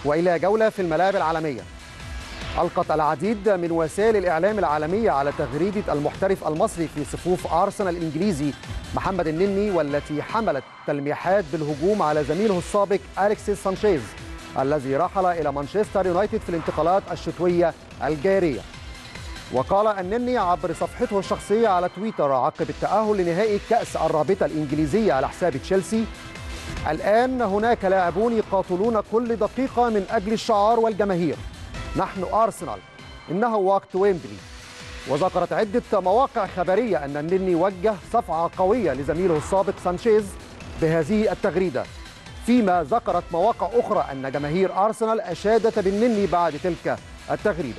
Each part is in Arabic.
وإلى جولة في الملاعب العالمية. ألقت العديد من وسائل الإعلام العالمية على تغريدة المحترف المصري في صفوف أرسنال الإنجليزي محمد النني، والتي حملت تلميحات بالهجوم على زميله السابق أليكسيس سانشيز الذي رحل إلى مانشستر يونايتد في الانتقالات الشتوية الجارية. وقال النني عبر صفحته الشخصية على تويتر عقب التأهل لنهائي كأس الرابطة الإنجليزية على حساب تشيلسي: الآن هناك لاعبون يقاتلون كل دقيقة من أجل الشعار والجماهير. نحن أرسنال، إنه وقت ويمبلي. وذكرت عدة مواقع خبرية أن النني وجه صفعة قوية لزميله السابق سانشيز بهذه التغريدة، فيما ذكرت مواقع أخرى أن جماهير أرسنال أشادت بالنني بعد تلك التغريدة.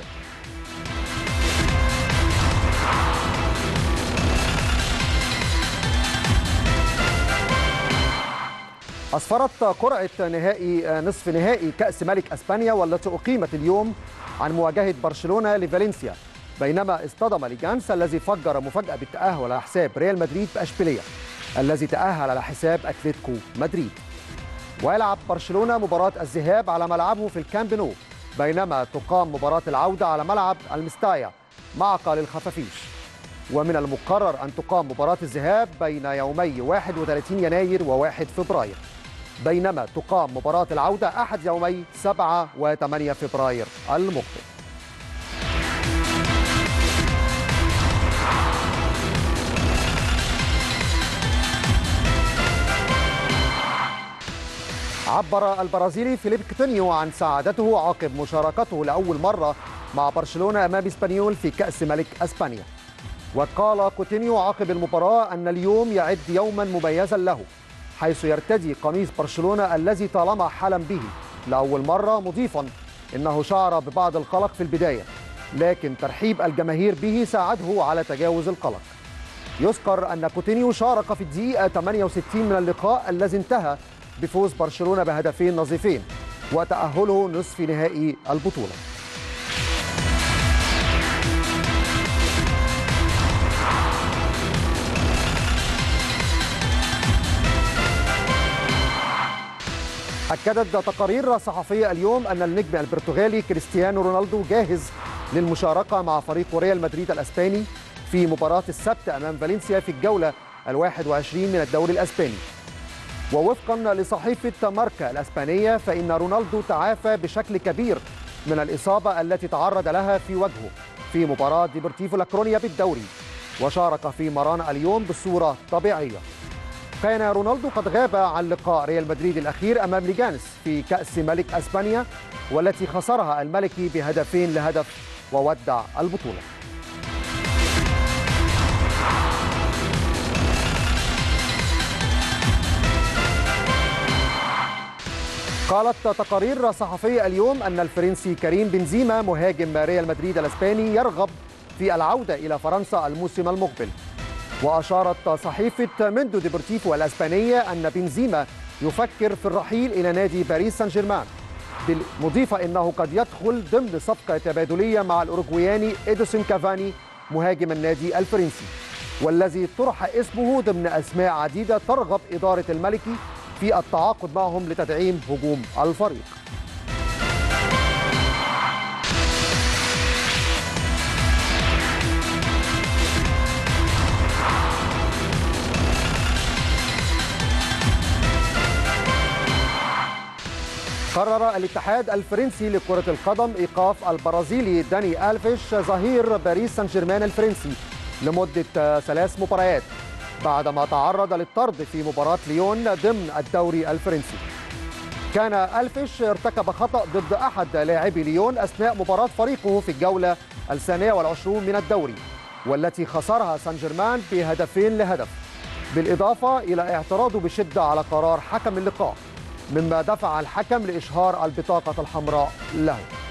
أسفرت قرعة نصف نهائي كأس ملك أسبانيا والتي أقيمت اليوم عن مواجهة برشلونة لفالنسيا، بينما اصطدم ليجانس الذي فجر مفاجأة بالتأهل على حساب ريال مدريد بأشبيلية الذي تأهل على حساب أتلتيكو مدريد. ويلعب برشلونة مباراة الذهاب على ملعبه في الكامب نو، بينما تقام مباراة العودة على ملعب المستايا معقل الخفافيش. ومن المقرر أن تقام مباراة الذهاب بين يومي 31 يناير و1 فبراير، بينما تقام مباراة العودة أحد يومي 7 و8 فبراير المقبل. عبر البرازيلي فيليب كوتينيو عن سعادته عقب مشاركته لأول مرة مع برشلونة أمام اسبانيول في كأس ملك أسبانيا. وقال كوتينيو عقب المباراة أن اليوم يعد يوما مميزا له، حيث يرتدي قميص برشلونة الذي طالما حلم به لأول مرة، مضيفا إنه شعر ببعض القلق في البداية، لكن ترحيب الجماهير به ساعده على تجاوز القلق. يذكر أن كوتينيو شارك في الدقيقة 68 من اللقاء الذي انتهى بفوز برشلونة بهدفين نظيفين وتأهله نصف نهائي البطولة. أكدت تقارير صحفية اليوم أن النجم البرتغالي كريستيانو رونالدو جاهز للمشاركة مع فريق ريال مدريد الأسباني في مباراة السبت أمام فالنسيا في الجولة 21 من الدوري الأسباني. ووفقا لصحيفة ماركا الأسبانية فإن رونالدو تعافى بشكل كبير من الإصابة التي تعرض لها في وجهه في مباراة ديبورتيفو لاكرونيا بالدوري، وشارك في مران اليوم بصورة طبيعية. كان رونالدو قد غاب عن لقاء ريال مدريد الأخير أمام ليجانس في كأس ملك أسبانيا والتي خسرها الملكي بهدفين لهدف وودع البطولة. قالت تقارير صحفية اليوم أن الفرنسي كريم بنزيما مهاجم ريال مدريد الأسباني يرغب في العودة إلى فرنسا الموسم المقبل. وأشارت صحيفة مندو ديبورتيفو الأسبانية أن بنزيما يفكر في الرحيل إلى نادي باريس سان جيرمان، مضيفة أنه قد يدخل ضمن صفقة تبادلية مع الأوروغوياني إديسون كافاني مهاجم النادي الفرنسي، والذي طرح اسمه ضمن أسماء عديدة ترغب إدارة الملكي في التعاقد معهم لتدعيم هجوم الفريق. قرر الاتحاد الفرنسي لكرة القدم إيقاف البرازيلي داني ألفيش ظهير باريس سان جيرمان الفرنسي لمدة 3 مباريات بعدما تعرض للطرد في مباراة ليون ضمن الدوري الفرنسي. كان ألفيش ارتكب خطأ ضد أحد لاعبي ليون أثناء مباراة فريقه في الجولة 22 من الدوري، والتي خسرها سان جيرمان بهدفين لهدف، بالإضافة إلى اعتراضه بشدة على قرار حكم اللقاء، مما دفع الحكم لإشهار البطاقة الحمراء له.